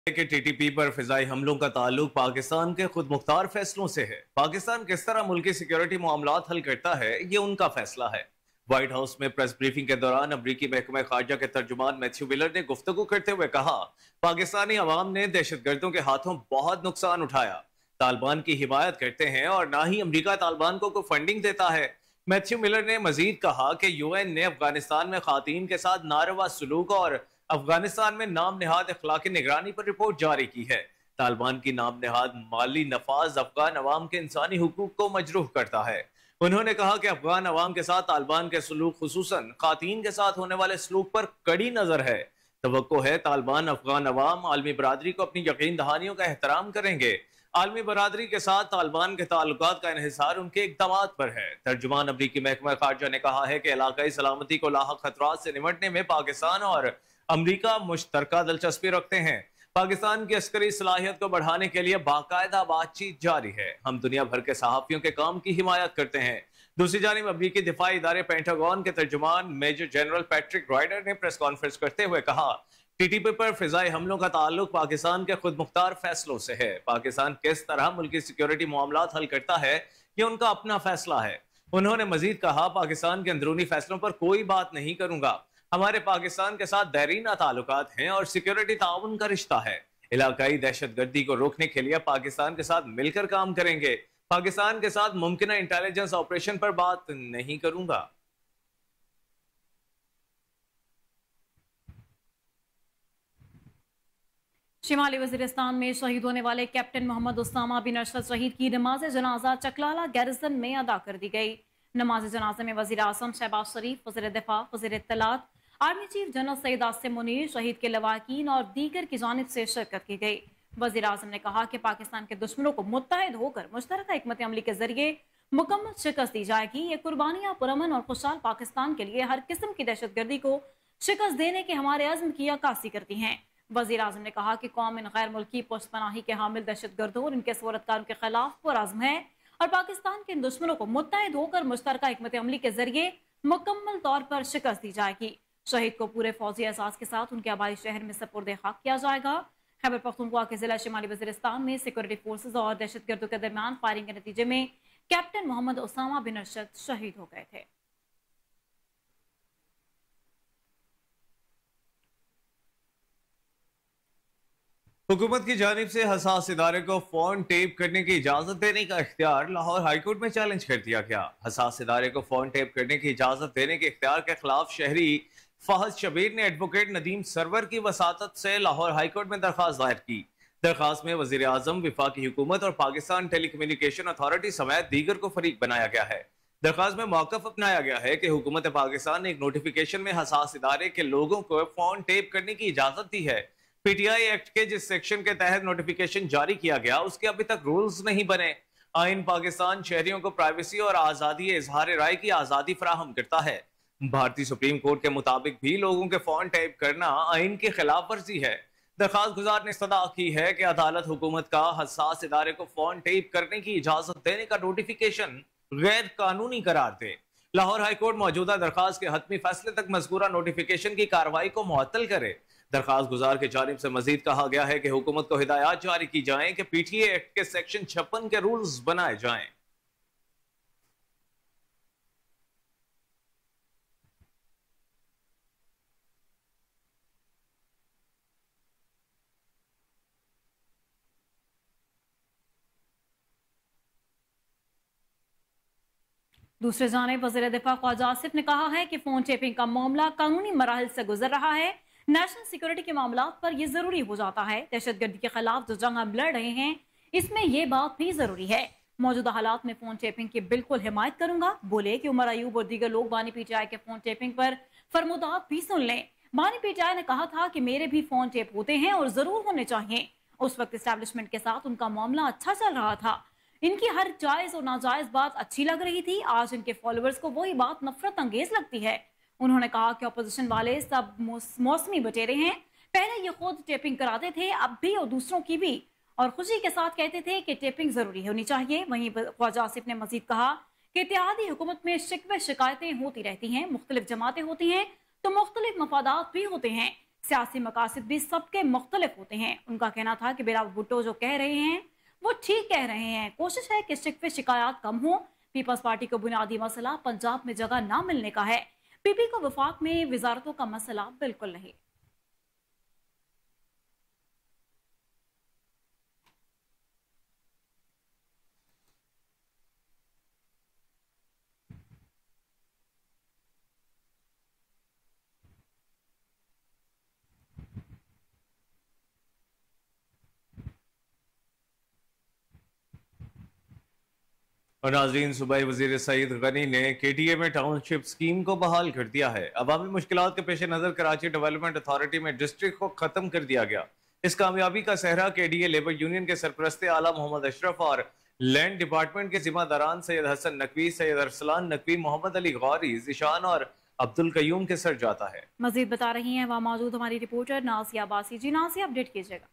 कि टीटीपी पर फिजाई हमलों का ताल्लुक पाकिस्तान के खुद मुख्तार फैसलों से है। पाकिस्तान किस तरह मुल्की सिक्योरिटी मामलात हल करता है, ये उनका फैसला है। व्हाइट हाउस में प्रेस ब्रीफिंग के दौरान अमरीकी महकमा खारजा के तर्जुमान मैथ्यू मिलर ने गुफ्तगू करते हुए कहा, पाकिस्तानी अवाम ने दहशतगर्दों के हाथों बहुत नुकसान उठाया, तालिबान की हिमायत करते हैं और ना ही अमरीका तालिबान को फंडिंग देता है। मैथ्यू मिलर ने मजीद कहा कि यूएन ने अफगानिस्तान में खातन के साथ नारवा सलूक और अफगानिस्तान में नाम नहाद अखलाकी निगरानी पर रिपोर्ट जारी की है। तालिबान की नाम नहाद माली नफाज अफगान अवाम के इंसानी हुकूक को मजरूह करता है। उन्होंने कहा कि अफगान अवाम के साथ तालिबान के सलूक, खुसूसन खातन के साथ होने वाले सलूक पर कड़ी नजर है। तवक्को है तालिबान अफगान अवाम आलमी बरादरी को अपनी यकीन दहानियों का एहतराम करेंगे। आलमी बरादरी के साथ तालिबान के ताल्लुकात का इन्हिसार उनके इकदाम पर है। तर्जुमान अमरीकी महकमा खारजा ने कहा है कि इलाकाई सलामती को लाहक खतरात से निमटने में पाकिस्तान और अमरीका मुश्तरका दिलचस्पी रखते हैं। पाकिस्तान की अस्करी सलाहियत को बढ़ाने के लिए बाकायदा बातचीत जारी है। हम दुनिया भर के सहाफियों के काम की हिमायत करते हैं। दूसरी जानिब अमरीकी दिफाई इदारे पेंटागन के तर्जुमान मेजर जनरल पैट्रिक राइडर ने प्रेस कॉन्फ्रेंस करते हुए कहा, टीटीपी पर फिजाई हमलों का ताल्लुक पाकिस्तान के खुद मुख्तार फैसलों से है। पाकिस्तान किस तरह मुल्की सिक्योरिटी मामलात हल करता है, ये उनका अपना फैसला है। उन्होंने मजीद कहा, पाकिस्तान के अंदरूनी फैसलों पर कोई बात नहीं करूंगा। हमारे पाकिस्तान के साथ दैरीना ताल्लुकात हैं और सिक्योरिटी ताउन का रिश्ता है। इलाकाई दहशतगर्दी को रोकने के लिए पाकिस्तान के साथ मिलकर काम करेंगे। पाकिस्तान के साथ मुमकिन इंटेलिजेंस ऑपरेशन पर बात नहीं करूंगा। शिमाली वजीरिस्तान में शहीद होने वाले कैप्टन मोहम्मद उसामा बिन अरशद शहीद की नमाज जनाजा चकलाला गैरिसन में अदा कर दी गई। नमाज जनाजे में वजीर आजम शहबाज शरीफ, वजीर दिफा, वजीर इत्तलात, army chief general Syed Asim Munir, शहीद के लवाकीन और दीगर की जानिब से शिरकत की गई। वजीर आजम ने कहा कि पाकिस्तान के दुश्मनों को मुत्तहिद होकर मुश्तरका हिकमत अमली के जरिए मुकम्मल शिकस्त दी जाएगी। ये कुर्बानियां पुरअमन और खुशहाल पाकिस्तान के लिए हर किस्म की दहशतगर्दी को शिकस्त देने के हमारे अज़्म की अक्कासी करती हैं। वजीर आजम ने कहा कि कौम इन गैर मुल्की पुष्पनाही के हामिल दहशतगर्दों और इनके सूरतकारों के खिलाफ पुरअज़्म है और पाकिस्तान के इन दुश्मनों को मुत्तहिद होकर मुश्तरका हिकमत अमली के जरिए मुकम्मल तौर पर शिकस्त दी जाएगी। शहीद को पूरे फौजी एहसास के साथ उनके आबाई शहर में सपुर्द खाक किया जाएगा। खैबर पख्तूनख्वा के जिला शिमाली वजीरिस्तान में सिक्योरिटी फोर्सेज और दहशतगर्दों के दरमियान फायरिंग के नतीजे में कैप्टन मोहम्मद उसामा बिन अरशद शहीद हो गए थे। हुकूमत की जानिब से हसास इदारे को फोन टेप करने की इजाजत देने का इख्तियार लाहौर हाईकोर्ट में चैलेंज कर दिया गया। हसास इदारे को फोन टेप करने की इजाजत देने के इख्तियार के खिलाफ शहरी फहद शबीर ने एडवोकेट नदीम सरवर की वसातत से लाहौर हाईकोर्ट में दरखास्त दायर की। दरखास्त में वजीर आजम, विफाकी हुकूमत और पाकिस्तान टेलीकम्युनिकेशन अथॉरिटी समेत दीगर को फरीक बनाया गया है। दरखास्त में मौकफ अपनाया गया है कि हुकूमत पाकिस्तान ने एक नोटिफिकेशन में हसास इदारे के लोगों को फोन टेप करने की इजाजत दी है। पीटीआई एक्ट के जिस सेक्शन के तहत नोटिफिकेशन जारी किया गया उसके अभी तक रूल्स नहीं बने। आइन पाकिस्तान शहरियों को प्राइवेसी और आजादी इजहार राय की आजादी फराहम करता है। भारतीय सुप्रीम कोर्ट के मुताबिक भी लोगों के फोन टैप करना आइन की खिलाफ वर्जी है। दरखास्त गुजार ने इस्तदा की है कि अदालत हुकूमत का हसास इदारे को फोन टेप करने की इजाजत देने का नोटिफिकेशन गैर कानूनी करार दे। लाहौर हाईकोर्ट मौजूदा दरखास्त के हतमी फैसले तक मज़कूरा नोटिफिकेशन की कार्रवाई को मुअत्तल करे। दरखास्त गुजार की जानिब से मजीद कहा गया है कि हुकूमत को हिदायत जारी की जाए कि पीटीए एक्ट के सेक्शन 56 के रूल्स बनाए जाएं। दूसरे जानिब वज़ीर दिफा ख्वाजा आसिफ ने कहा है कि फोन टेपिंग का मामला कानूनी मराहल से गुजर रहा है। नेशनल सिक्योरिटी के मामला पर यह जरूरी हो जाता है। दहशतगर्दी के खिलाफ जो जंग हम लड़ रहे हैं इसमें यह बात भी जरूरी है। मौजूदा हालात में फोन टेपिंग की बिल्कुल हिमायत करूंगा। बोले कि उमर अयूब और दीगर लोग बानी पीटीआई के फोन टेपिंग पर फरमुदात भी सुन लें। बानी पीटीआई ने कहा था कि मेरे भी फोन टेप होते हैं और जरूर होने चाहिए। उस वक्त एस्टैब्लिशमेंट के साथ उनका मामला अच्छा चल रहा था। इनकी हर जायज और नाजायज बात अच्छी लग रही थी। आज इनके फॉलोअर्स को वही बात नफरत अंगेज लगती है। उन्होंने कहा कि अपोजिशन वाले सब मौसमी बटेरे हैं। पहले ये खुद टेपिंग कराते थे, अब भी और दूसरों की भी, और खुशी के साथ कहते थे कि टेपिंग जरूरी होनी चाहिए। वहीं ख्वाजा आसिफ ने मजीद कहा कि इत्तेहादी हुकूमत में शिकवे शिकायतें होती रहती हैं, मुख्तलिफ जमातें होती हैं तो मुख्तलिफ मफादात भी होते हैं। सियासी मकासद भी सबके मुख्तलिफ होते हैं। उनका कहना था कि बिलावल भुट्टो जो कह रहे हैं वो ठीक कह रहे हैं। कोशिश है कि शिकवे शिकायत कम हो। पीपल्स पार्टी को बुनियादी मसला पंजाब में जगह ना मिलने का है। पीपी को वफाक में वजारतों का मसला बिल्कुल नहीं। और नाज़रीन, सूबाई वजीर सईद गनी ने KTA में टाउनशिप स्कीम को बहाल कर दिया है। अवामी मुश्किलात के पेश नज़र कराची डेवलपमेंट अथॉरिटी में डिस्ट्रिक्ट को खत्म कर दिया गया। इस कामयाबी का सहरा KDA लेबर यूनियन के सरपरस्त आला मोहम्मद अशरफ और लैंड डिपार्टमेंट के जिम्मेदारान सैयद हसन नकवी, सैयद अरसलान नकवी, मोहम्मद अली गौरी, ज़िशान और अब्दुल कयूम के सर जाता है। मजीद बता रही हैं वहाँ मौजूद हमारी रिपोर्टर नासिया बासी। जी नासिया, अपडेट कीजिएगा।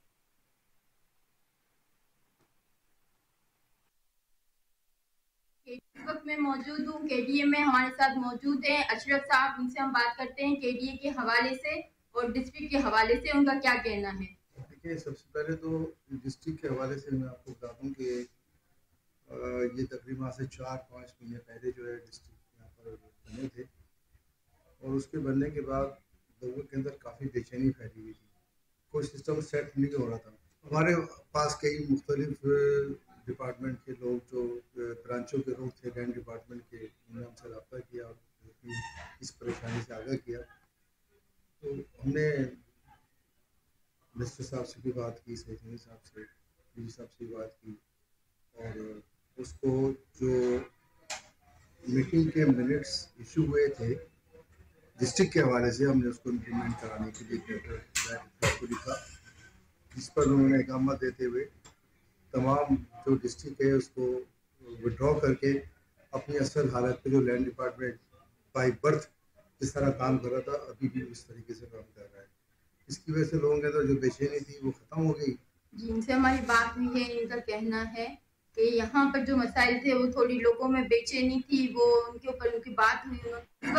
इस वक्त मैं मौजूद हूँ KDA में। हमारे साथ मौजूद हैं अशरफ साहब। उनसे हम बात करते हैं KDA के हवाले से और डिस्ट्रिक्ट के हवाले से उनका क्या कहना है। देखिए, सबसे पहले तो डिस्ट्रिक्ट के हवाले से मैं आपको बता दूँ कि ये तकरीबन से 4-5 महीने पहले जो है डिस्ट्रिक्ट यहाँ पर बने थे और उसके बनने के बाद लोगों के अंदर काफ़ी बेचैनी फैली हुई थी। कोई सिस्टम सेट नहीं हो रहा था। हमारे पास कई मुख्तलिफ डिपार्टमेंट के लोग जो ब्रांचों के लोग थे, लैंड डिपार्टमेंट के, उन्होंने हमसे रब्ता किया और इस परेशानी से आगाह किया। तो हमने मिनिस्टर साहब से भी बात की, सैयद साहब से, DG साहब से भी बात की और उसको जो मीटिंग के मिनट्स इशू हुए थे डिस्ट्रिक्ट के हवाले से, हमने उसको इम्प्लीमेंट कराने के लिए लेटर को लिखा, जिस पर उन्होंने इकामत देते हुए तमाम जो डिस्ट्रिक्ट है उसको विड्रॉ करके अपनी असल हालत पे जो लैंड डिपार्टमेंट बाई बर्थ जिस तरह काम कर रहा था अभी भी उस तरीके से काम कर रहा है। इसकी वजह से लोगों के अंदर जो बेचैनी थी वो ख़त्म हो गई। जी, इनसे हमारी बात हुई है। इनका कहना है कि यहाँ पर जो मसाइल थे वो थोड़ी लोगों में बेचैनी थी, वो उनके ऊपर उनकी बात हुई।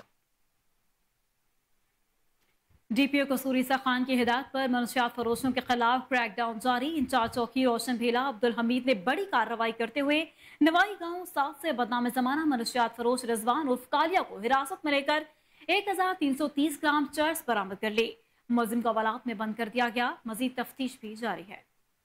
DPO कसूरी खान की हिदायत पर मनशियात फरोशों के खिलाफ क्रैकडाउन जारी। इंचार्ज चौकी रोशन भेला अब्दुल हमीद ने बड़ी कार्रवाई करते हुए नवाई गांव 7 से बदनाम जमाना मनशियात फरोश रिजवान उर्फ कालिया को हिरासत में लेकर 1330 ग्राम चर्स बरामद कर ली। मुलजिम को अदालत में बंद कर दिया गया। मजीद तफ्तीश भी जारी है।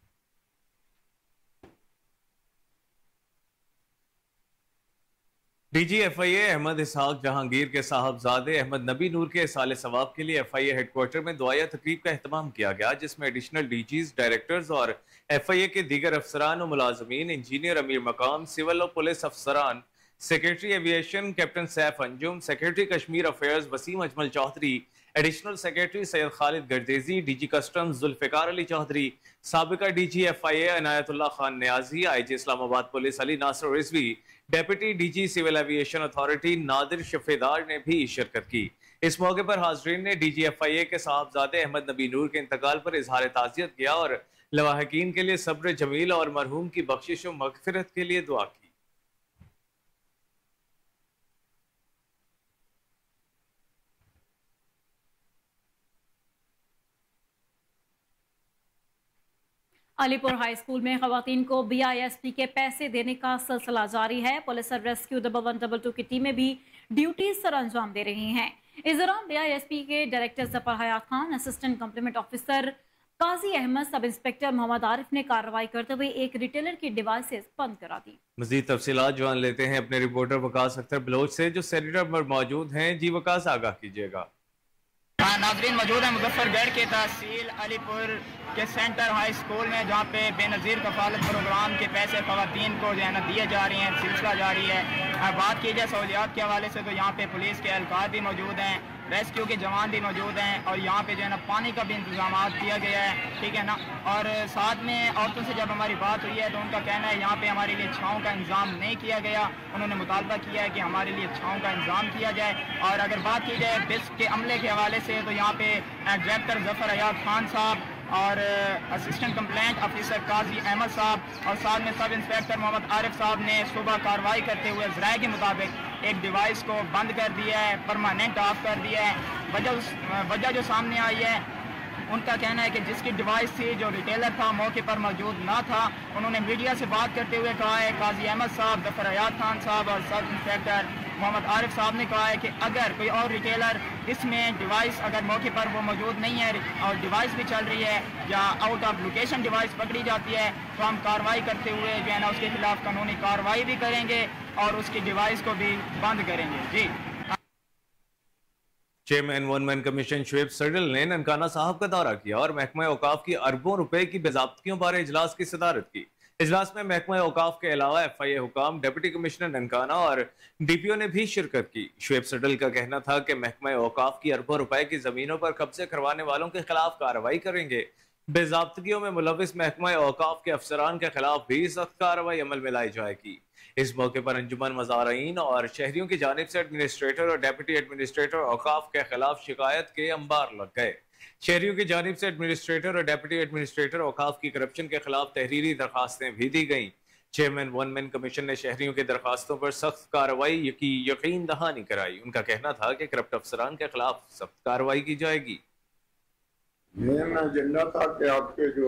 DG FIA अहमद इसहाक जहांगीर के साहबजादे अहमद नबी नूर के साले सवाब के लिए FIA हेडक्वार्टर में दुआया तकरीब का एहतमाम किया गया, जिसमें एडिशनल DGs, डायरेक्टर्स और FIA के दीगर अफसरान और मुलाजमीन, इंजीनियर अमीर मकाम, सिविल और पुलिस अफसरान, secretary aviation captain Saif Anjum, secretary Kashmir affairs Waseem Ajmal Chaudhry, additional secretary Syed Khalid Gardezi, DG customs Zulfiqar Ali Chaudhry, साबिका DG FIA Inayatullah Khan Niazi, IG Islamabad police Ali Nasir Rizvi, deputy DG civil aviation authority Nadir Shafedar ने भी शिरकत की। इस मौके पर हाजरीन ने DG FIA के साहबजादे अहमद नबी नूर के इंतकाल पर इजहार ताज़ियत किया और लवाहिकीन के लिए सब्र जमील और मरहूम की बख्शिश और मगफिरत के लिए दुआ की। अलीपुर हाई स्कूल में खवातीन को BISP के पैसे देने का सिलसिला जारी है। पुलिस और रेस्क्यू 1112 की टीमें भी ड्यूटी सर अंजाम दे रही हैं। इस दौरान BISP के director Zafar Hayat Khan, assistant complaint officer Qazi Ahmed, sub inspector Mohammad Arif ने कार्रवाई करते हुए एक रिटेलर की डिवाइसेस बंद करा दी। मजीद तफसीलात जान लेते हैं अपने रिपोर्टर वकास अख्तर बलोच से, जो सेनेटर पर मौजूद हैं। जी वकास, आगाह कीजिएगा। नाजरीन, मौजूद है मुजफ्फरगढ़ के तहसील अलीपुर के सेंटर हाई स्कूल में, जहाँ पे बेनज़ीर कफालत प्रोग्राम के पैसे खवातीन को जो है ना दिए जा रही हैं, सिलसिला जारी है। बात की जाए सहूलियात के हवाले से तो यहाँ पे पुलिस के एहलकार भी मौजूद हैं, रेस्क्यू के जवान भी मौजूद हैं और यहाँ पे जो है ना पानी का भी इंतजाम किया गया है, ठीक है ना। और साथ में औरतों से जब हमारी बात हुई है तो उनका कहना है यहाँ पे हमारे लिए छाँव का इंतजाम नहीं किया गया। उन्होंने मुतालबा किया है कि हमारे लिए छाँव का इंतजाम किया जाए। और अगर बात की जाए बिस्क के अमले के हवाले से तो यहाँ पे डायरेक्टर जफर हयात खान साहब और assistant complaint officer Qazi Ahmed sahab और साथ में सब इंस्पेक्टर मोहम्मद आरिफ साहब ने सुबह कार्रवाई करते हुए ज़राए के मुताबिक एक डिवाइस को बंद कर दिया है, परमानेंट ऑफ कर दिया है। वजह जो सामने आई है उनका कहना है कि जिसकी डिवाइस थी, जो रिटेलर था, मौके पर मौजूद ना था। उन्होंने मीडिया से बात करते हुए कहा है, काजी अहमद साहब, ज़फ़र हयात खान साहब और सब इंस्पेक्टर मोहम्मद आरिफ साहब ने कहा है कि अगर कोई और रिटेलर इसमें डिवाइस अगर मौके पर वो मौजूद नहीं है और डिवाइस भी चल रही है या आउट ऑफ लोकेशन डिवाइस पकड़ी जाती है, तो हम कार्रवाई करते हुए जो है ना उसके खिलाफ कानूनी कार्रवाई भी करेंगे और उसकी डिवाइस को भी बंद करेंगे। जी। Chairman one man commission Shoaib Suddle ने ननकाना साहब का दौरा किया और महकमा औकाफ की अरबों रुपए की बेज़ाब्तियों बारे इजलास की सदारत की। इजलास में महकमा औकाफ के अलावा FIA हुकाम, डिप्टी कमिश्नर ननकाना और DPO ने भी शिरकत की। शुएब सडल का कहना था कि महकमा औकाफ की अरबों रुपए की जमीनों पर कब्जे करवाने वालों के खिलाफ कार्रवाई करेंगे। बेज़ाब्तगियों में मुलविस महकमा औकाफ के अफसरान के खिलाफ भी सख्त कार्रवाई अमल में लाई जाएगी। इस मौके पर अंजुमन मज़ारीन और शहरियों की जानिब से एडमिनिस्ट्रेटर और डेप्यूटी एडमिनिस्ट्रेटर औकाफ के खिलाफ शिकायत के अंबार लग गए। शहरियों की जानिब से एडमिनिस्ट्रेटर और डेप्यूटी एडमिनिस्ट्रेटर औकाफ की करप्शन के खिलाफ तहरीरी दरखास्तें भी दी गईं। चेयरमैन वन मैन कमीशन ने शहरियों की दरखास्तों पर सख्त कार्रवाई की यकीन दहानी कराई। उनका कहना था कि करप्ट अफसरान के खिलाफ सख्त कार्रवाई की जाएगी। मेन एजेंडा था कि आपके जो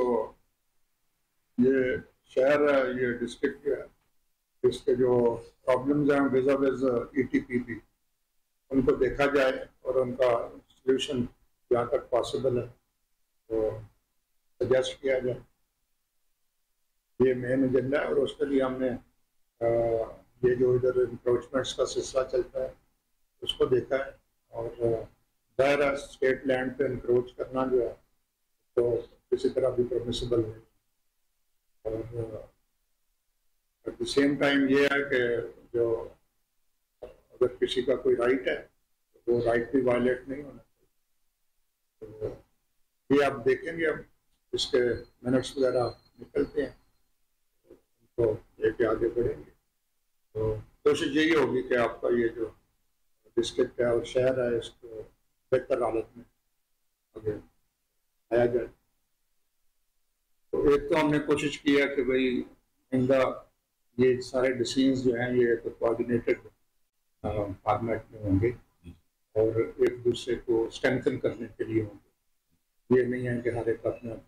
ये शहर है, ये डिस्ट्रिक्ट है, इसके जो प्रॉब्लम्स हैं विज़ ETPP उनको देखा जाए और उनका सल्यूशन जहाँ तक पॉसिबल है तो सजेस्ट किया जाए। ये मेन एजेंडा है और उसके लिए हमने ये जो इधर इंक्रोचमेंट्स का सिलसिला चलता है उसको देखा है और जाहिर है स्टेट लैंड पे इंक्रोच करना जो है तो किसी तरह भी परमिसिबल नहीं और एट द सेम टाइम ये है कि जो अगर किसी का कोई राइट है तो वो राइट भी वायलेट नहीं होना चाहिए। तो ये आप देखेंगे, अब इसके मिनट्स वगैरह निकलते हैं तो लेके आगे बढ़ेंगे। तो कोशिश यही होगी कि आपका ये जो डिस्ट्रिक्ट है और शहर है इसको बेहतर हालत में आगे आया जाए। तो एक तो हमने कोशिश की है कि भाई इनका ये सारे डिसीजंस जो हैं ये तो कोऑर्डिनेटेड फॉर्मेट में होंगे और एक दूसरे को स्ट्रेंथन करने के लिए होंगे। ये नहीं है कि हर एक अपना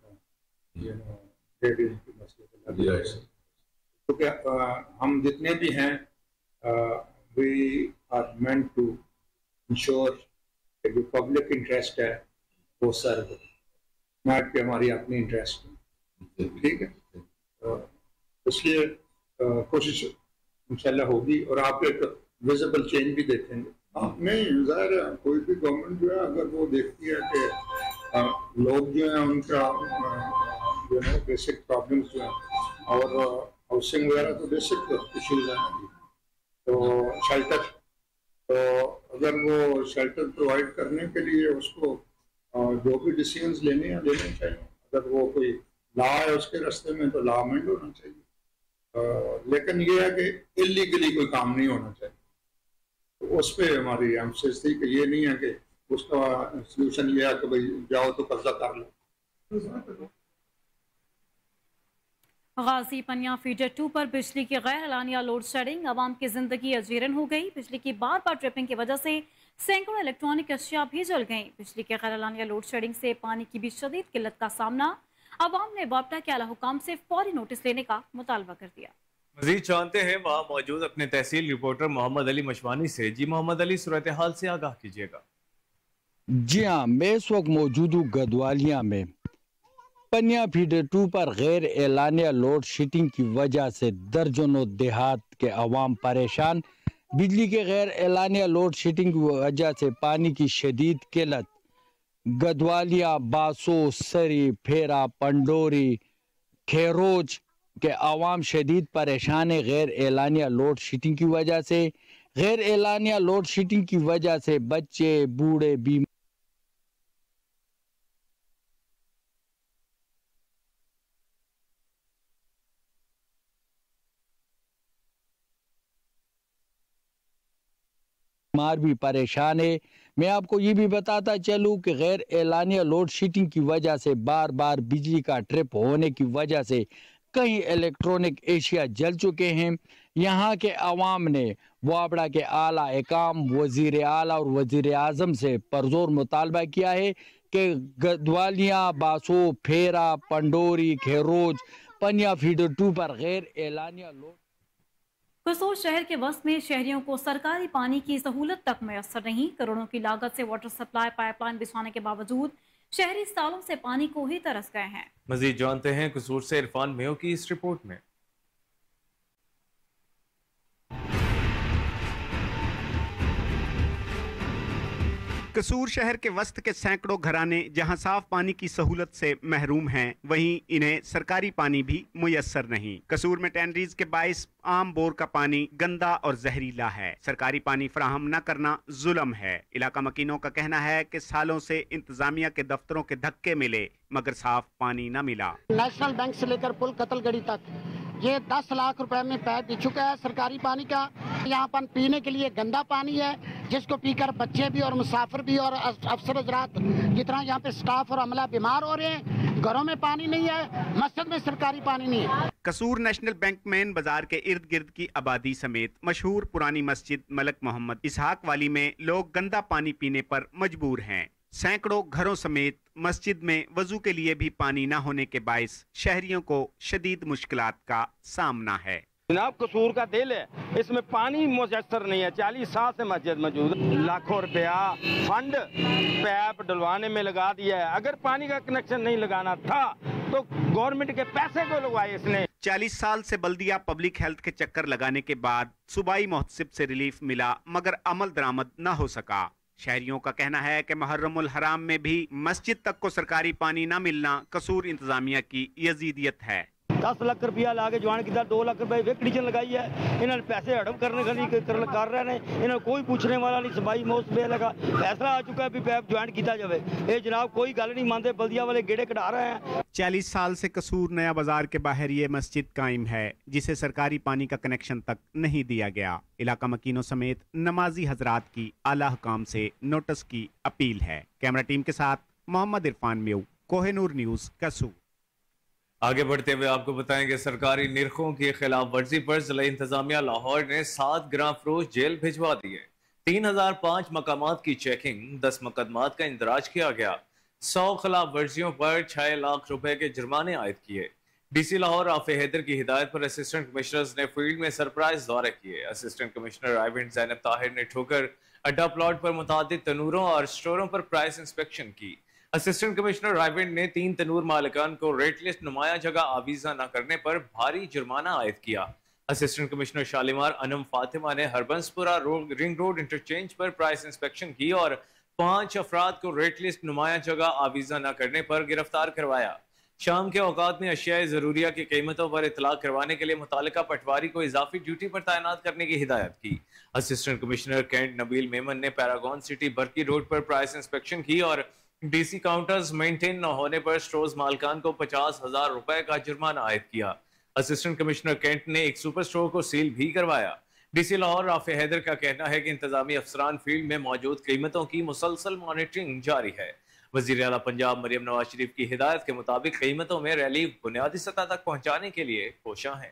मसले क्योंकि हम जितने भी हैं we are meant to ensure कि जो पब्लिक इंटरेस्ट है वो सर्व हो, नॉट कि हमारी अपनी इंटरेस्ट है। ठीक है, इसलिए कोशिश इंशाल्लाह होगी और आप एक विजिबल चेंज भी देखेंगे। नहीं, जाहिर है कोई भी गवर्नमेंट जो है अगर वो देखती है कि लोग जो है उनका जो है बेसिक प्रॉब्लम्स जो है और हाउसिंग वगैरह तो बेसिक इश्यूज हैं, तो शेल्टर, तो अगर वो शेल्टर प्रोवाइड करने के लिए उसको जो भी डिसीजंस लेने चाहिए। अगर वो कोई लॉ है उसके रास्ते में तो लॉ अमेंड होना चाहिए, लेकिन ये है कि इलीगली कोई काम नहीं होना चाहिए। तो उस पर हमारी एम्फसिस थी कि ये नहीं है कि उसका सलूशन ये है कि भाई जाओ तो कब्जा कर लो। गाजी पन्या फीडर 2 पर बिजली की गैर एलानिया लोड शेडिंग, आवाम की जिंदगी अजीरन हो गई। बिजली की बार बार ट्रिपिंग की वजह से सैकड़ों इलेक्ट्रॉनिक अशिया भी जल गई। बिजली के गैर एलानिया लोड शेडिंग से पानी की भी शदीद किल्लत का सामना। आवाम ने वापडा के आला हुकाम से फौरी नोटिस लेने का मुतालबा कर दिया। मजीद जानते हैं वहाँ मौजूद अपने तहसील रिपोर्टर मोहम्मद अली मशवानी से। जी मोहम्मद अली, सूरत हाल से आगाह कीजिएगा। जी हाँ, मैं इस वक्त मौजूद हूँ गदवालिया में। पन्या फीडर 2 पर गैर एलानिया लोड शेडिंग की वजह से दर्जनों देहात के अवाम परेशान। बिजली के गैर एलानिया लोड शेडिंग की वजह से पानी की शदीद किल्लत। गदवालिया, बासो, सरी, फेरा, पंडोरी, खेरोज के अवाम शदीद परेशान है गैर एलानिया लोड शेडिंग की वजह से। गैर एलानिया लोड शेडिंग की वजह से बच्चे, बूढ़े, बीमार भी परेशान है। मैं आपको ये भी बताता चलूं कि गैर एलानिया लोड शेडिंग की वजह से बार बार बिजली का ट्रिप होने की वजह से कई इलेक्ट्रॉनिक एशिया जल चुके हैं। यहाँ के अवाम ने वापडा के आला एकाम, वजीर आला और वजीर आजम से परजोर मुतालबा किया है कि गदवालियां, बासो, फेरा, पंडोरी, खेरोज, पनिया फीडर 2 पर गैर एलानिया लोड। कसोर शहर के वस्त में शहरियों को सरकारी पानी की सहूलत तक मैसर नहीं। करोड़ों की लागत से वाटर सप्लाई पाइपलाइन बिछाने के बावजूद शहरी सालों से पानी को ही तरस गए हैं। मजीद जानते हैं कसूर से इरफान मेयो की इस रिपोर्ट में। कसूर शहर के वस्त के सैकड़ों घराने जहां साफ पानी की सहूलत से महरूम हैं, वहीं इन्हें सरकारी पानी भी मुयस्सर नहीं। कसूर में टैनरीज के बाइस आम बोर का पानी गंदा और जहरीला है। सरकारी पानी फराहम न करना जुल्म है। इलाका मकीनों का कहना है कि सालों से इंतजामिया के दफ्तरों के धक्के मिले मगर साफ पानी न मिला। नेशनल बैंक से लेकर पुल कतलगढ़ी तक ये 10 लाख रुपए में पैप बिछ चुका है सरकारी पानी का। यहाँ पर पीने के लिए गंदा पानी है जिसको पीकर बच्चे भी और मुसाफिर भी और अफसर हजरात जितना यहाँ पे स्टाफ और अमला बीमार हो रहे हैं। घरों में पानी नहीं है, मस्जिद में सरकारी पानी नहीं है। कसूर नेशनल बैंक मेन बाजार के इर्द गिर्द की आबादी समेत मशहूर पुरानी मस्जिद मलक मोहम्मद इसहाक वाली में लोग गंदा पानी पीने पर मजबूर हैं। सैकड़ों घरों समेत मस्जिद में वजू के लिए भी पानी न होने के बायस शहरियों को शदीद मुश्किलात का सामना है। जनाब कसूर का दिल है, इसमें पानी मुयस्सर नहीं है। 40 साल से मस्जिद मौजूद, लाखों रुपया फंड पैप डलवाने में लगा दिया है। अगर पानी का कनेक्शन नहीं लगाना था तो गवर्नमेंट के पैसे को लगवाए इसने। 40 साल से बल्दिया पब्लिक हेल्थ के चक्कर लगाने के बाद सूबाई मोहतसिब से रिलीफ मिला मगर अमल दरामद न हो सका। शहरियों का कहना है कि मुहर्रमुल हराम में भी मस्जिद तक को सरकारी पानी न मिलना कसूर इंतजामिया की यजीदियत है। 10 लाख रुपया ला के ज्वाइन किया, 2 लाख रुपए कंडीशन लगाई है। इन्होंने पैसे हड़प करने कर रहे हैं, इन्होंने कोई पूछने वाला नहीं। सफाई मौसम लगा फैसला आ चुका है भी पैप ज्वाइन किया जाए। ये जनाब कोई गल नहीं मानते, बल्दिया वाले गेड़े कटा रहे हैं। 40 साल से कसूर नया बाजार के बाहर ये मस्जिद कायम है जिसे सरकारी पानी का कनेक्शन तक नहीं दिया गया। इलाका मकीनों समेत नमाजी हजरात की आला हुकाम से नोटिस की अपील है। कैमरा टीम के साथ मोहम्मद इरफान मेऊ, कोहिनूर न्यूज, कसूर। आगे बढ़ते हुए आपको बताएंगे सरकारी निरखों की खिलाफ वर्जी पर जिला इंतजामिया लाहौर ने 7 ग्राम फरोश जेल भिजवा दिए। 3005 मकामात की चेकिंग, 10 मुकदमात का इंदराज किया गया। 100 खिलाफ वर्जियों पर 6 लाख रुपए के जुर्माने आयद किए। डीसी लाहौर आफे हैदर की हिदायत पर असिस्टेंट कमिश्नर्स ने फील्ड में सरप्राइज दौरे किए। असिस्टेंट कमिश्नर आइवेंट जैनब ताहिर ने ठोकर अड्डा प्लॉट पर मुतादिद तनूरों और स्टोरों पर प्राइस इंस्पेक्शन की। असिस्टेंट कमिश्नर रायविंड ने 3 तनूर मालिकान को रेट लिस्ट नुमाया जगह आवीजा न करने पर भारी जुर्माना आयद किया। असिस्टेंट कमिश्नर शालीमार अनम फातिमा ने हरबंसपुरा रिंग रोड इंटरचेंज पर प्राइस इंस्पेक्शन की और 5 अफराद को रेट लिस्ट नुमाया जगह आवीजा न करने पर गिरफ्तार करवाया। शाम के औकात में अशियाए जरूरिया की कीमतों पर इतला करवाने के लिए मुतालिका पटवारी को इजाफी ड्यूटी पर तैनात करने की हिदायत की। Assistant commissioner cantt Nabeel Memon ने पैरागॉन सिटी बरकी रोड पर प्राइस इंस्पेक्शन की और डीसी काउंटर्स मेंटेन न होने पर स्टोर्स मालकान को 50,000 रुपए का जुर्माना आयद किया। असिस्टेंट कमिश्नर कैंट ने एक सुपर स्टोर को सील भी करवाया। डीसी लाहौर राफे हैदर का कहना है कि इंतजामी अफसरान फील्ड में मौजूद कीमतों की मुसलसल मॉनिटरिंग जारी है। वजीर आला पंजाब मरियम नवाज शरीफ की हिदायत के मुताबिक कीमतों में रिलीफ बुनियादी सतह तक पहुंचाने के लिए कोशिश है।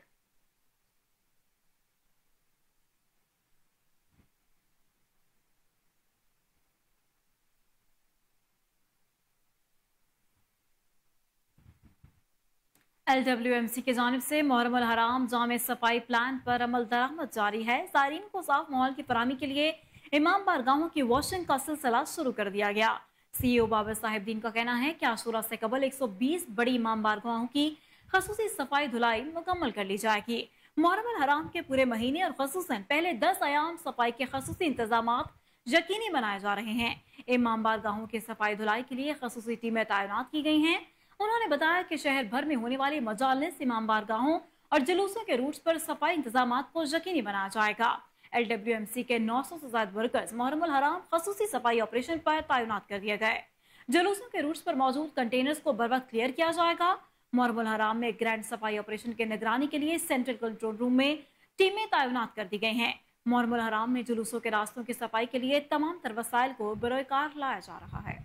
LWMC की जानिब से मुहर्रमुल हराम जामे सफाई प्लान पर अमल दरामद जारी है। ज़ायरीन को साफ माहौल की फराहमी के लिए इमाम बारगाहों की वॉशिंग का सिलसिला शुरू कर दिया गया। CEO बाबर साहिबदीन का कहना है कि आशूरा से कबल 120 बड़ी इमाम बारगाहों की खसूसी सफाई धुलाई मुकम्मल कर ली जाएगी। मुहर्रमुल हराम के पूरे महीने और खसूसन पहले 10 अयाम सफाई के खसूसी इंतजामात यकीनी बनाए जा रहे हैं। इमाम बारगाहों की सफाई धुलाई के लिए खसूसी टीमें तैनात की गई हैं। उन्होंने बताया कि शहर भर में होने वाली मजालिस, इमाम बारगाहों और जुलूसों के रूट्स पर सफाई इंतजामात को यकीनी बनाया जाएगा। LWMC के 900 से ज्यादा वर्कर्स मुहर्रमुल हराम खसूसी सफाई ऑपरेशन पर तैनात कर दिए गए। जुलूसों के रूट्स पर मौजूद कंटेनर्स को बर वक्त क्लियर किया जाएगा। मुहर्रमुल हराम में ग्रैंड सफाई ऑपरेशन के निगरानी के लिए सेंट्रल कंट्रोल रूम में टीमें तैनात कर दी गई हैं। मुहर्रमुल हराम में जुलूसों के रास्तों की सफाई के लिए तमाम तर वसाइल को बरोकार लाया जा रहा है।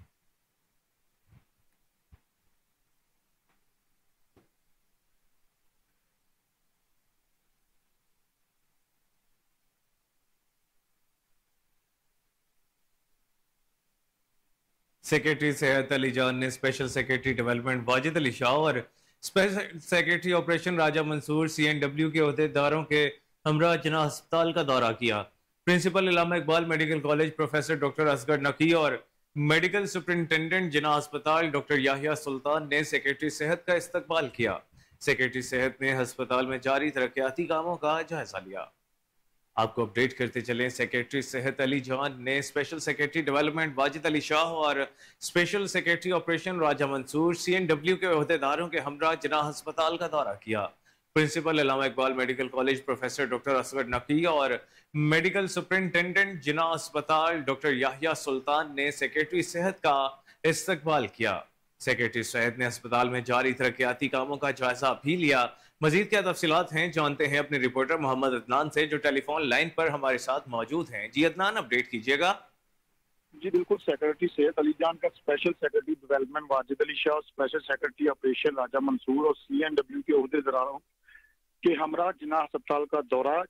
सेक्रेटरी सेहत अली जान ने special secretary development Wajid Ali Shah और special secretary operation Raja Mansoor CNW के अहदेदारों के हमरा जिना अस्पताल का दौरा किया। Principal Allama Iqbal medical college professor doctor Asghar Naqi और मेडिकल सुपरिंटेंडेंट जिना अस्पताल डॉक्टर याहिया सुल्तान ने सेक्रेटरी सेहत का इस्तकबाल किया। सेक्रेटरी सेहत ने अस्पताल में जारी तरक्याती कामों का जायजा लिया। आपको अपडेट करते चलें, सेक्रेटरी सेहत अली जान ने special secretary development Wajid Ali Shah और special secretary operation Raja Mansoor CNW के अहदेदारों के हमरा जिना अस्पताल का दौरा किया। Principal Allama Iqbal medical college professor doctor Asghar Naqi और मेडिकल सुपरिंटेंडेंट जिना अस्पताल डॉक्टर याहिया सुल्तान ने सेक्रेटरी सेहत का इस्तकबाल किया। सेक्रेटरी सेहत ने अस्पताल में जारी तरक्याती कामों का जायजा भी लिया। मजीद क्या तफसीलात हैं जानते हैं अपने रिपोर्टर मोहम्मद अदनान से, जो टेलीफोन लाइन पर हमारे साथ मौजूद हैं। जी अदनान, अपडेट कीजिएगा। जी बिल्कुल, सेक्रेटरी सेहत अली जान का special secretary development Wajid Ali Shah, special secretary operation Raja Mansoor और CNW के अहदेदारों के हमरा जिना अस्पताल का दौरा।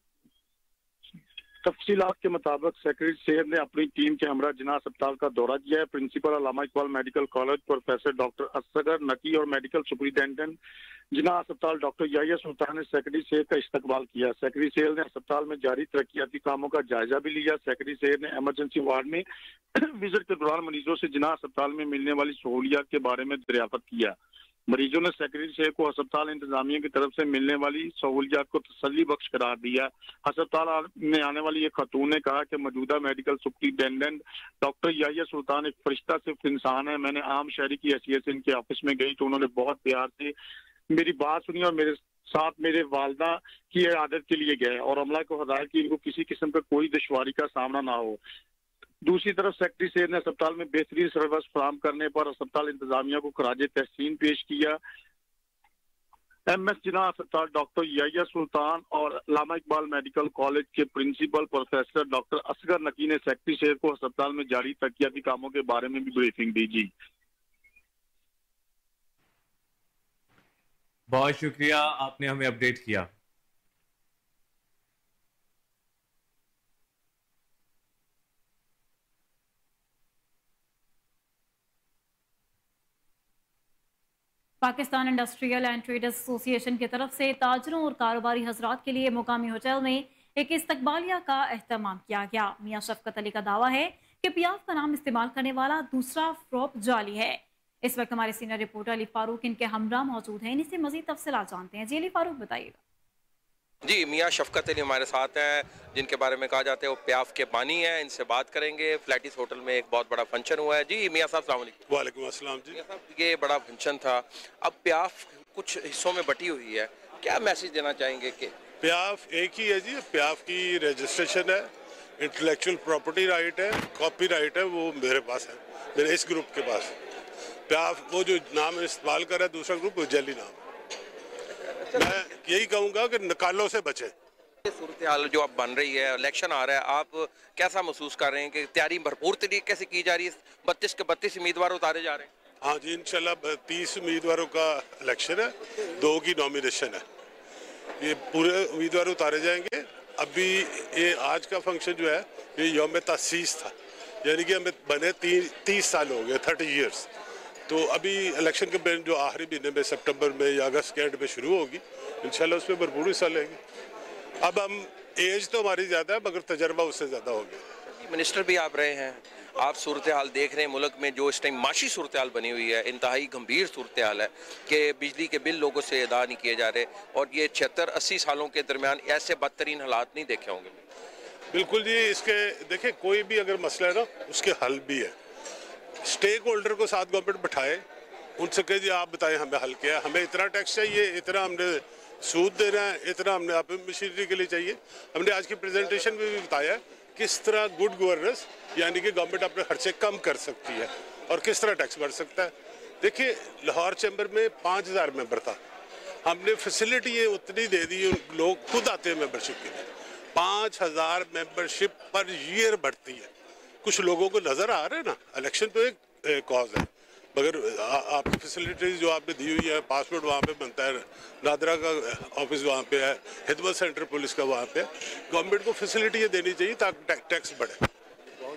तफसीलात के मुताबिक सेक्रेटरी सेहत ने अपनी टीम के हमरा जिना अस्पताल का दौरा किया है। Principal Allama Iqbal medical college professor doctor Asghar Naqi और मेडिकल सुपरिटेंडेंट जिना अस्पताल डॉक्टर याहिया सुल्तान ने सेक्रेटरी सेहत का इस्तकबाल किया। सेक्रेटरी सेहत ने अस्पताल में जारी तरक्याती कामों का जायजा भी लिया। सेक्रेटरी सेहत ने इमरजेंसी वार्ड में विजिट के दौरान मरीजों से जिना अस्पताल में मिलने वाली सहूलियात के बारे में दरियाफ्त किया। मरीजों ने सेक्रेटरी सेहत को अस्पताल इंतजामिया की तरफ से मिलने वाली सहूलियात को तसल्ली बख्श करार दिया। अस्पताल में आने वाली एक खातून ने कहा कि मौजूदा medical superintendent doctor Yahya Sultan एक फरिश्ता सिर्फ इंसान है। मैंने आम शहरी की हैसियत से इनके ऑफिस में गई तो उन्होंने बहुत प्यार से मेरी बात सुनी और मेरे साथ मेरे वालदा की इयादत के लिए गए और अमला को हदायत की इनको किसी किस्म का कोई दुश्वारी का सामना ना हो। दूसरी तरफ सेक्रेटरी सेहत ने अस्पताल में बेहतरीन सर्विस फराहम करने पर अस्पताल इंतजामिया को खराज तहसीन पेश किया। MS जिना अस्पताल डॉक्टर याहिया सुल्तान और अल्लामा इकबाल मेडिकल कॉलेज के principal professor doctor Asghar Naqi ने सेक्रेटरी सेहत को अस्पताल में जारी तरक्याती कामों के बारे में भी ब्रीफिंग दी। जी बहुत शुक्रिया, आपने हमें अपडेट किया। Pakistan industrial and traders association की तरफ से ताजरों और कारोबारी हजरात के लिए मुकामी होटल में एक इस्तकबालिया का एहतमाम किया गया। मियां शफकत अली का दावा है कि पियाफ का नाम इस्तेमाल करने वाला दूसरा फ्रॉप जाली है। इस वक्त हमारे सीनियर रिपोर्टर अली फारूक इनके हमरा मौजूद हैं, इनसे मजीद तफसीलात जानते हैं। जी अली फारूक, बताइएगा। जी, मियां शफकत अली हमारे साथ हैं, जिनके बारे में कहा जाता है वो प्याफ के पानी है। इनसे बात करेंगे। फ्लैटिस होटल में एक बहुत बड़ा फंक्शन हुआ है। जी मियां साहब, सलाम अलैकुम। वालेकुम अस्सलाम। जी मियां साहब, ये बड़ा फंक्शन था, अब प्याफ कुछ हिस्सों में बटी हुई है, क्या मैसेज देना चाहेंगे? कि प्याफ एक ही है जी, प्याफ की रजिस्ट्रेशन है, इंटेलेक्चुअल प्रॉपर्टी राइट है, कॉपी राइट है, वो मेरे पास है, मेरे इस ग्रुप के पास। प्याफ वो जो नाम इस्तेमाल कर रहा है दूसरा ग्रुप, वो जैली नाम। मैं यही कहूँगा कि निकालों से बचे। सूरत हाल जो अब बन रही है, इलेक्शन आ रहा है, आप कैसा महसूस कर रहे हैं कि तैयारी भरपूर तरीके से की जा रही है? 32 के 32 उम्मीदवार उतारे जा रहे हैं। हाँ जी, इंशाल्लाह 30 उम्मीदवारों का इलेक्शन है, 2 की नॉमिनेशन है, ये पूरे उम्मीदवार उतारे जाएंगे। अभी ये आज का फंक्शन जो है ये यौम तसीस था, यानी कि हमें बने 30 साल हो गए, 30 ईयर्स। तो अभी इलेक्शन कैंपेन जो आखिरी महीने में सितंबर में या अगस्त के एंड में शुरू होगी, इंशाल्लाह उसमें भरपूर हिस्सा लेंगे। अब हम एज तो हमारी ज़्यादा है मगर तजर्बा उससे ज़्यादा हो गया। मिनिस्टर भी आप रहे हैं, आप सूरत हाल देख रहे हैं मुल्क में जो इस टाइम माशी सूरत हाल बनी हुई है, इंतहाई गंभीर सूरत हाल है कि बिजली के बिल लोगों से अदा नहीं किए जा रहे, और ये 76-80 सालों के दरमियान ऐसे बदतरीन हालात नहीं देखे होंगे। बिल्कुल जी, इसके देखिए कोई भी अगर मसला है ना उसके हल भी है। स्टेक होल्डर को साथ गवर्नमेंट बैठाए, उनसे कहे जी आप बताएं हमें हल क्या है, हमें इतना टैक्स चाहिए, इतना हमने सूद देना है, इतना हमने आप मशीनरी के लिए चाहिए। हमने आज की प्रेजेंटेशन में भी बताया किस तरह गुड गवर्नेंस यानी कि गवर्नमेंट अपने खर्चे कम कर सकती है और किस तरह टैक्स बढ़ सकता है। देखिए लाहौर चैम्बर में 5000 मेंबर था, हमने फैसिलिटी ये उतनी दे दी, लोग खुद आते हैं मेंबरशिप के लिए। 5000 मेंबरशिप पर ईयर बढ़ती है। कुछ लोगों को नज़र आ रहा है ना, इलेक्शन तो एक कॉज है, मगर आपकी फैसिलिटीज जो आपने दी हुई है, पासपोर्ट वहाँ पे बनता है, नादरा का ऑफिस वहाँ पे है, खिदमत सेंटर पुलिस का वहाँ पे, गवर्नमेंट को फैसिलिटी ये देनी चाहिए ताकि टैक्स बढ़े। बहुत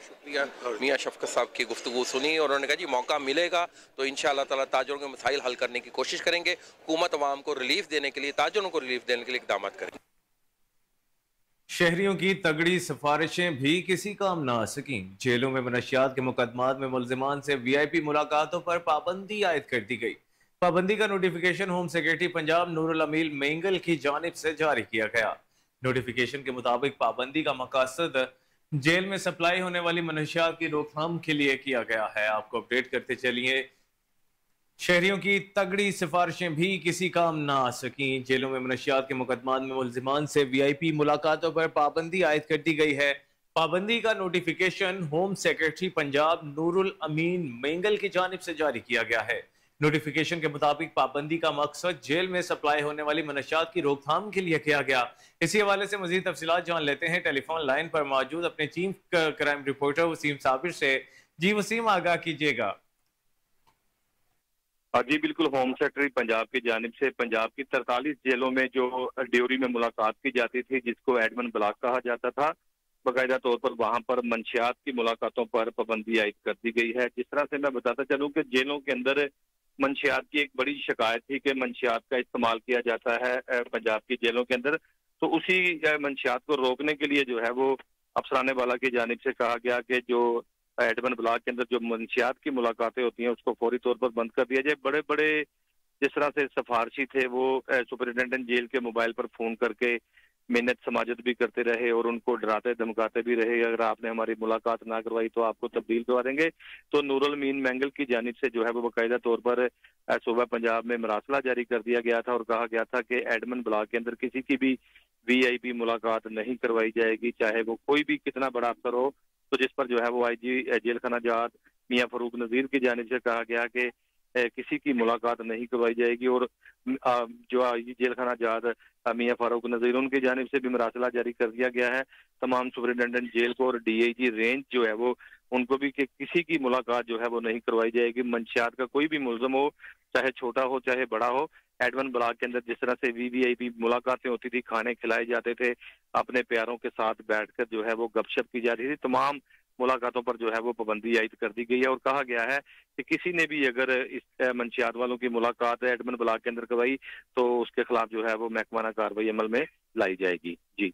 शुक्रिया। मियाँ शफकत साहब की गुफ्तगू सुनी और उन्होंने कहा जी मौका मिलेगा तो इंशाअल्लाह ताला ताजरों के मसाइल हल करने की कोशिश करेंगे। हुकूमत अवाम को रिलीफ देने के लिए, ताजरों को रिलीफ देने के लिए इक़दाम करेंगे। शहरियों की तगड़ी सिफारिशें भी किसी काम ना आ सकी। जेलों में मनशियात के मुकदमात में मुल्जिमान से VIP मुलाकातों पर पाबंदी आयद कर दी गई। पाबंदी का notification home secretary Punjab Noorul Amin Mengal की जानिब से जारी किया गया। नोटिफिकेशन के मुताबिक पाबंदी का मकसद जेल में सप्लाई होने वाली मनशियात की रोकथाम के लिए किया गया है। आपको अपडेट करते चलिए, शहरियों की तगड़ी सिफारिशें भी किसी काम ना आ सकी। जेलों में मनशियात के मुकदमात में मुल्जिमान से VIP मुलाकातों पर पाबंदी आयद कर दी गई है। पाबंदी का notification home secretary Punjab Noorul Amin Mengal की जानिब से जारी किया गया है। नोटिफिकेशन के मुताबिक पाबंदी का मकसद जेल में सप्लाई होने वाली मनशियात की रोकथाम के लिए किया गया। इसी हवाले से मजीद तफसीलात जान लेते हैं टेलीफोन लाइन पर मौजूद अपने chief crime reporter Waseem Sabir से। जी वसीम, आगाह कीजिएगा। जी बिल्कुल, होम सेक्रेटरी पंजाब की जानिब से पंजाब की 43 जेलों में जो ड्यूरी में मुलाकात की जाती थी, जिसको एडमिन ब्लॉक कहा जाता था, बाकायदा तौर पर वहां पर मंशियात की मुलाकातों पर पाबंदी आयद कर दी गई है। जिस तरह से मैं बताता चलूं कि जेलों के अंदर मंशियात की एक बड़ी शिकायत थी कि मंशियात का इस्तेमाल किया जाता है पंजाब की जेलों के अंदर, तो उसी मंशियात को रोकने के लिए जो है वो अफसराने वाला की जानिब से कहा गया कि जो एडमिन ब्लॉक के अंदर जो मंशियात की मुलाकातें होती हैं उसको फौरी तौर पर बंद कर दिया जाए। बड़े बड़े जिस तरह से सिफारशी थे वो सुपरिटेंडेंट जेल के मोबाइल पर फोन करके मिन्नत समाजत भी करते रहे और उनको डराते धमकाते भी रहे, अगर आपने हमारी मुलाकात ना करवाई तो आपको तब्दील करवा देंगे। तो नूरुल अमीन मेंगल की जानिब से जो है वो बाकायदा तौर पर सूबा पंजाब में मरासला जारी कर दिया गया था और कहा गया था कि एडमिन ब्लॉक के अंदर किसी की भी VIP मुलाकात नहीं करवाई जाएगी, चाहे वो कोई भी कितना बड़ा अफसर हो। तो जिस पर जो है वो IG जेल खाना जात मियाँ फरूक नजीर की जानिब से कहा गया कि किसी की मुलाकात नहीं करवाई जाएगी और जो IG जेल खाना जात मियाँ फारूक नजीर उनकी जानिब से भी मरासला जारी कर दिया गया है तमाम सुपरिटेंडेंट जेल को और DIG रेंज जो है वो उनको भी कि किसी की मुलाकात जो है वो नहीं करवाई जाएगी। मंशियात का कोई भी मुल्ज़म हो, चाहे छोटा हो चाहे बड़ा हो, एडमिन ब्लॉक के अंदर जिस तरह से VIP मुलाकातें होती थी, खाने खिलाए जाते थे, अपने प्यारों के साथ बैठकर जो है वो गपशप की जाती थी, तमाम मुलाकातों पर जो है वो पाबंदी आयद कर दी गई है और कहा गया है कि किसी ने भी अगर इस मंशियात वालों की मुलाकात एडमिन ब्लॉक के अंदर करवाई तो उसके खिलाफ जो है वो महकमाना कार्रवाई अमल में लाई जाएगी। जी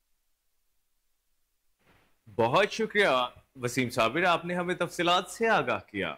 बहुत शुक्रिया वसीम साबिर, आपने हमें तफसीलात से आगाह किया।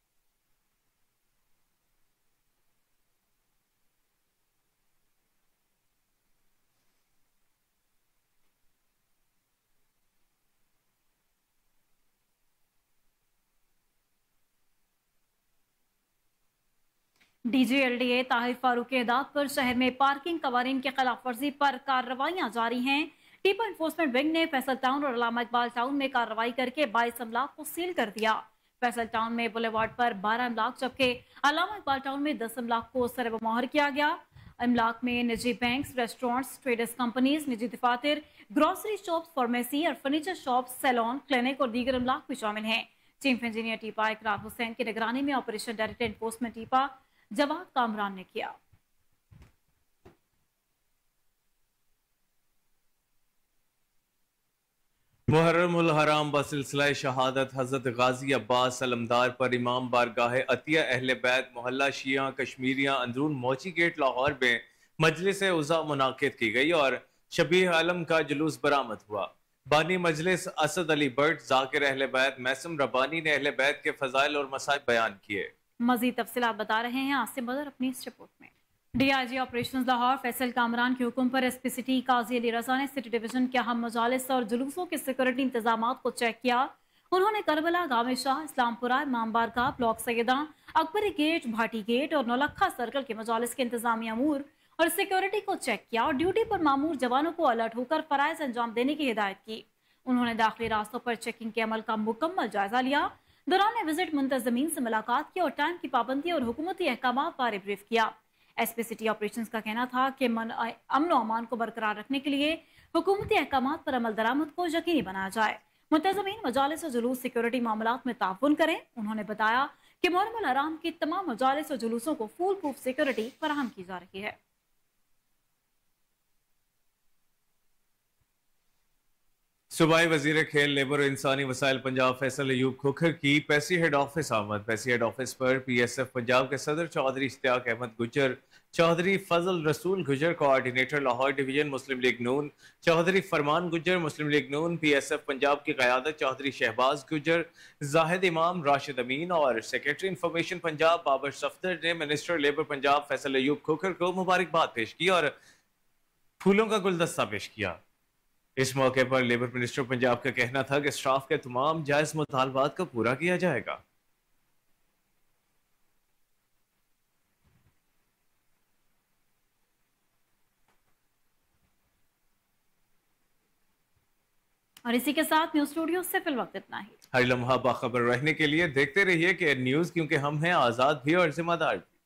DGLDA ताहिर फारूक के हिदायत पर शहर में पार्किंग कवानीन की खिलाफ वर्जी पर कार्रवाइयां जारी हैं। टीपा इन्फोर्समेंट विंग ने फैसल टाउन और अल्लामा इकबाल टाउन में कार्रवाई करके 22 अमलाक को सील कर दिया। फैसल टाउन में बुलेवार्ड पर 12 अमलाक जबकि अल्लामा इकबाल टाउन में 10 अमलाक को सरब मोहर किया गया। अमलाक में निजी बैंक्स, रेस्टोरेंट्स, ट्रेडर्स कंपनीज, निजी दफातर, ग्रोसरी शॉप्स, फार्मेसी और फर्नीचर शॉप्स, सैलून, क्लिनिक और दीगर अमलाक भी शामिल हैं। चीफ इंजीनियर टीपा इकरार हुसैन की निगरानी में operation director enforcement TEPA Jawad Kamran ने किया। मुहर्रम उल हराम बसिलसिला शहादत हजरत गाजी अब्बास अलमदार पर इमाम बारगाह अतिया अहले बैत मोहल्ला शिया कश्मीरिया अंदरून मोची गेट लाहौर में मजलिस उज़ा मुनाकिद की गई और शबीह आलम का जुलूस बरामद हुआ। बानी मजलिस असद अली बट जाकिर अहले बैत मैसम रब्बानी ने अहले बैत के फजाइल और मसाइब बयान किए। मजीद तफसीलात बता रहे हैं आसिम बदर अपनी इस रिपोर्ट में। DIG ऑपरेशन लाहौर फैसल कामरान के हुक्म पर SP सिटी काजी अली रजा ने सिटी डिवीजन के अहम मजालिस और जुलूसों के सिक्योरिटी इंतजाम को चेक किया। उन्होंने करबला, गामे शाह, इस्लामपुरा, इमाम बारगाह, block Syeda, Akbari gate, Bhati gate और नौलखा सर्कल के मजालिस के इंतजामी अमूर और सिक्योरिटी को चेक किया और ड्यूटी पर मामूर जवानों को अलर्ट होकर फराइज अंजाम देने की हिदायत की। उन्होंने दाखिली रास्तों पर चेकिंग के अमल का मुकम्मल जायजा लिया। दौरान विजिट मुंतजमीन से मुलाकात की और टाइम की पाबंदी और हुकूमती अहकाम बारे ब्रीफ किया। SP सिटी ऑपरेशंस का कहना था कि अमन और अमान को बरकरार रखने के लिए हुकूमती अहकाम पर अमल दरामद को यकीनी बनाया जाए। मुंतजमीन मजालिस और जुलूस सिक्योरिटी मामलात में ताउन करें। उन्होंने बताया कि मुहर्रम उल हराम की तमाम मजालिस और जुलूसों को फुल प्रूफ सिक्योरिटी फराहम की जा रही है। सूबाई वजीर खेल लेबर और इंसानी वसाइल पंजाब फैसल अयूब खोखर की पैसी हेड ऑफिस आमद। पैसी हेड ऑफिस पर PSF पंजाब के सदर Chaudhry Ishtiaq Ahmed Gujjar, Chaudhry Fazal Rasool Gujjar coordinator Lahore division Muslim League Noon, Chaudhry Farman Gujjar Muslim League Noon, PSF Punjab की क़यादत चौधरी शहबाज गुज्जर, जाहिद इमाम, राशिद अमीन और सेक्रेटरी इंफॉर्मेशन पंजाब बाबर सफदर ने मिनिस्टर लेबर पंजाब फैसल अयूब खोखर को मुबारकबाद पेश की और फूलों का गुलदस्ता पेश किया। इस मौके पर लेबर मिनिस्टर पंजाब का कहना था कि स्टाफ के तमाम जायज मुतालबात को पूरा किया जाएगा। और इसी के साथ न्यूज स्टूडियो से फिल वक्त इतना ही। हर लम्हा बाखबर रहने के लिए देखते रहिए कि न्यूज, क्योंकि हम हैं आजाद भी और जिम्मेदार भी।